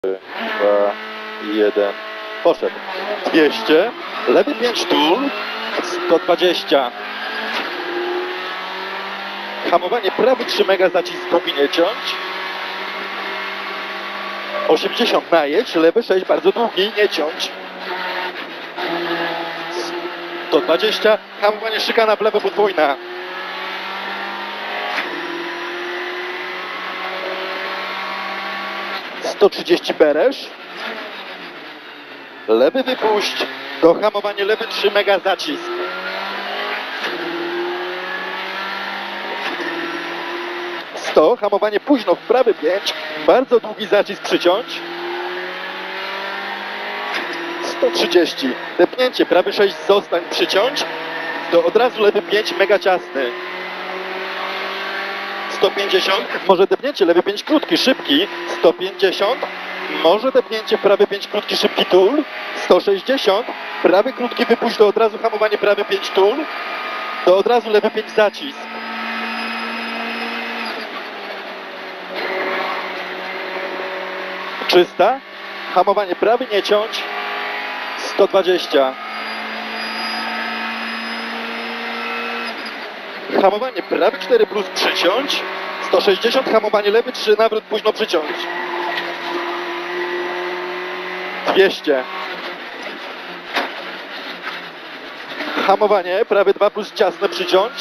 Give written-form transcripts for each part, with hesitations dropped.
2, 1, poszedł. 200, lewy 5 tul, 120. Hamowanie prawy 3 mega, zacisk długi nie ciąć. 80 najedź, lewy 6 bardzo długi, nie ciąć. 120, hamowanie szykana w lewo podwójna. 130 beresz. Lewy wypuść, do hamowania lewy 3 mega, zacisk. 100, hamowanie późno w prawy 5, bardzo długi zacisk przyciąć. 130, depnięcie, prawy 6 zostań, przyciąć, to od razu lewy 5 mega ciasny. 150, może depnięcie, lewy 5 krótki, szybki. 150, może depnięcie, prawy 5 krótki, szybki tul. 160, prawy krótki wypuść, to od razu hamowanie prawy 5 tul, to od razu lewy 5 zacisk. 300, hamowanie prawy nie ciąć. 120, hamowanie prawy 4 plus przyciąć. 160, hamowanie lewy 3 nawrót późno przyciąć. 200, hamowanie prawy 2 plus ciasne przyciąć.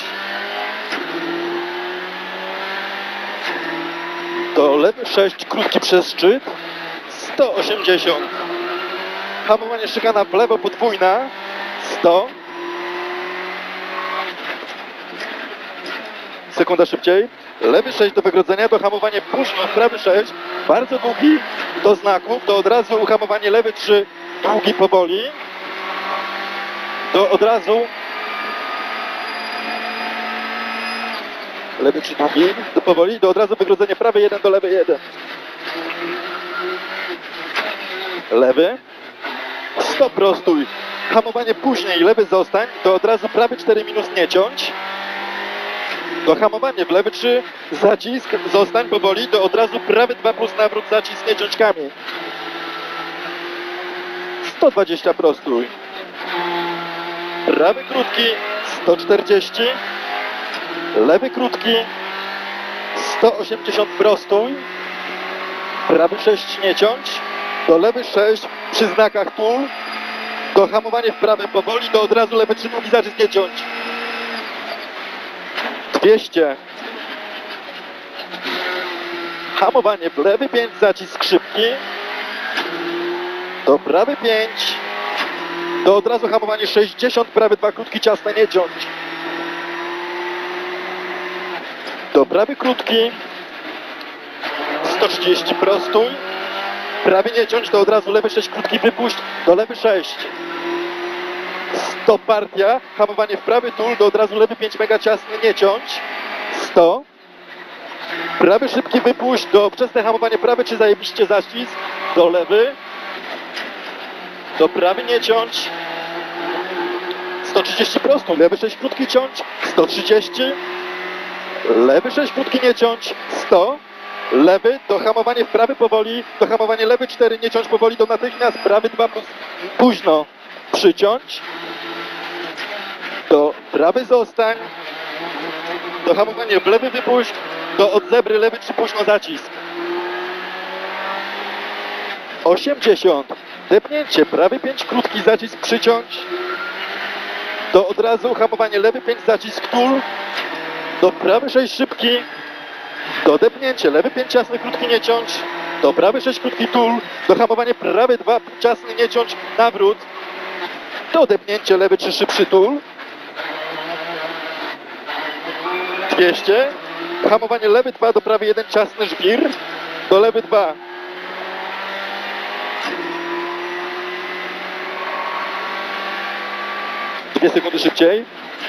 To lewy 6 krótki przez szczyt. 180, hamowanie szykana w lewo podwójna. 100, sekunda szybciej. Lewy 6 do wygrodzenia, do hamowania późno, prawy 6 bardzo długi do znaków, to od razu uhamowanie lewy 3 długi powoli, to od razu lewy 3 długi do powoli, do od razu wygrodzenie prawy 1 do lewy 1. Lewy 100, prostuj, hamowanie później, lewy zostań, to od razu prawy 4 minus nie ciąć. Do hamowanie w lewy 3, zacisk, zostań powoli, to od razu prawy 2 plus nawrót, zacisk, nie ciąć kamień. 120, prostuj. Prawy krótki, 140. Lewy krótki, 180, prostuj. Prawy 6 nie ciąć. Do lewy 6 przy znakach tul. Do hamowanie w prawy powoli, do od razu lewy 3 długi, zacisk, nie ciąć. 200, hamowanie w lewy 5, zacisk szybki, do prawy 5, do od razu hamowanie 60, prawy 2 krótki, ciasne, nie ciąć. Do prawy krótki, 130, prostuj, prawy nie ciąć, do od razu lewy 6 krótki, wypuść, do lewy 6. 100, partia, hamowanie w prawy tul, do od razu lewy 5 mega, ciasny, nie ciąć. 100, prawy szybki wypuść, do wczesne hamowanie prawy 3 zajebiście, zacisk, do lewy, do prawy nie ciąć. 130, prostuj, lewy 6 krótki ciąć. 130, lewy 6 krótki nie ciąć. 100, lewy, do hamowanie w prawy powoli, do hamowanie lewy 4 nie ciąć powoli, do natychmiast prawy 2 plus późno przyciąć. Do prawy zostań, do hamowania w lewy wypuść, do od zebry lewy 3 późno, zacisk. 80, depnięcie, prawy 5 krótki, zacisk przyciąć, do od razu hamowanie lewy 5, zacisk tul, do prawy 6 szybki, do depnięcie, lewy 5 ciasny krótki nie ciąć, do prawy 6 krótki tul, do hamowanie prawy 2 ciasny nie ciąć, nawrót, do depnięcie, lewy 3 szybszy tul. 200, hamowanie lewy 2, do prawy 1 ciasny żwir, do lewy 2. Dwie sekundy szybciej.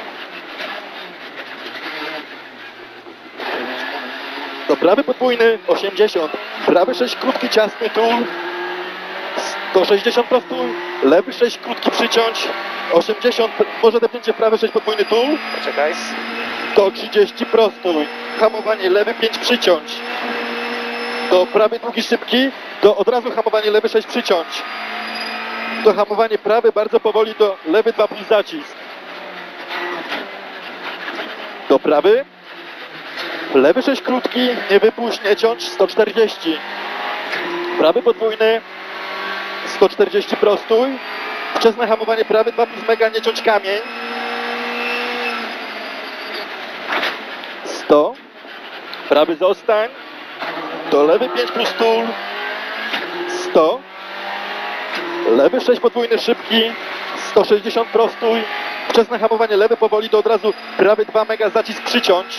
Do prawy podwójny, 80, prawy 6 krótki, ciasny tul, 160, prostuj, lewy 6 krótki przyciąć, 80, może depnięcie, prawy 6 podwójny tul. Poczekaj. 130, prostuj, hamowanie lewy 5 przyciąć, do prawy długi szybki, do od razu hamowanie lewy 6 przyciąć. Do hamowanie prawy bardzo powoli, do lewy 2 plus zacisk. Do prawy. Lewy 6 krótki, nie wypuść, nie ciąć, 140. Prawy podwójny, 140 prostój. Wczesne hamowanie prawy 2 plus mega, nie ciąć kamień. 100. Prawy zostań. Do lewy 5 plus tul. 100. Lewy 6 podwójny szybki. 160 prostój. Wczesne hamowanie lewy powoli, do od razu prawy 2 mega, zacisk przyciąć.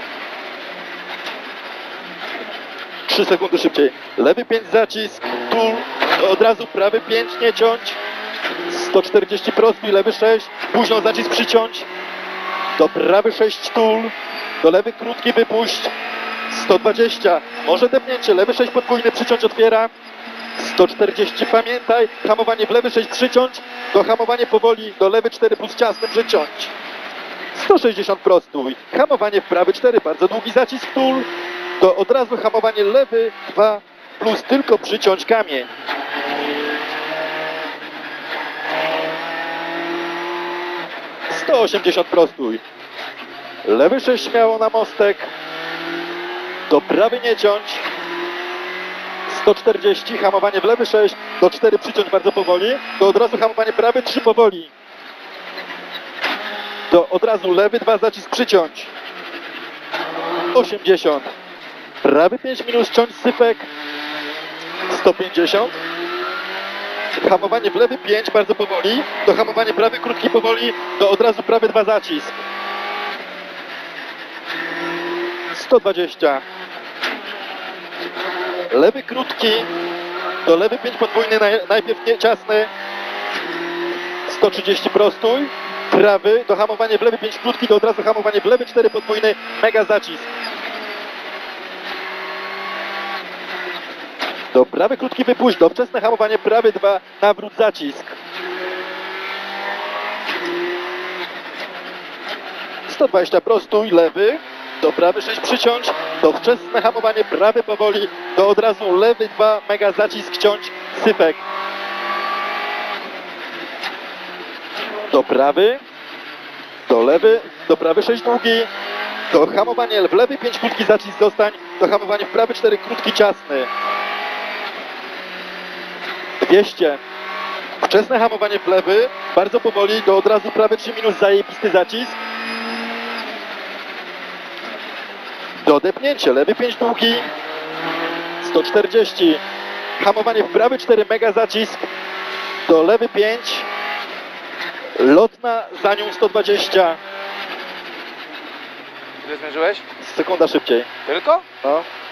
3 sekundy szybciej. Lewy 5 zacisk, tul, do od razu prawy 5 nie ciąć. 140 prostój, lewy 6, późno zacisk przyciąć. Do prawy 6 tul, do lewy krótki wypuść. 120, może depnięcie, lewy 6 podwójny przyciąć otwiera. 140, pamiętaj, hamowanie w lewy 6 przyciąć, do hamowanie powoli, do lewy 4 plus ciasny przyciąć. 160 prostój, hamowanie w prawy 4, bardzo długi zacisk tul, to od razu hamowanie lewy 2 plus tylko przyciąć kamień. - 180 prostój. Lewy 6 śmiało na mostek. Do prawy nie ciąć. 140, hamowanie w lewy 6, do 4 przyciąć bardzo powoli. To od razu hamowanie prawy 3 powoli. To od razu lewy 2 zacisk przyciąć. 80. Prawy 5 minus ciąć sypek. 150. Hamowanie w lewy 5 bardzo powoli. To hamowanie prawy krótki powoli. To od razu prawy 2 zacisk. 120. Lewy krótki. Do lewy 5 podwójny, najpierw nie ciasny. 130 prostój. Prawy, do hamowania w lewy 5 krótki, to od razu hamowanie w lewy 4 podwójny, mega zacisk. Do prawy krótki wypuść, do wczesne hamowanie prawy 2, nawrót zacisk. 120 prostój, lewy, do prawy 6 przyciąć, do wczesne hamowanie prawy powoli, do od razu lewy 2, mega zacisk ciąć, sypek. Do prawy, do lewy, do prawy 6 długi, do hamowanie w lewy 5 krótki zacisk zostań, do hamowanie w prawy 4 krótki ciasny. 200. Wczesne hamowanie w lewy, bardzo powoli, do od razu prawy 3 minus zajebisty zacisk. Do depnięcie, lewy 5 długi, 140. Hamowanie w prawy 4 mega zacisk, do lewy 5. Lotna za nią 120. Ile zmierzyłeś? Sekunda szybciej. Tylko? No.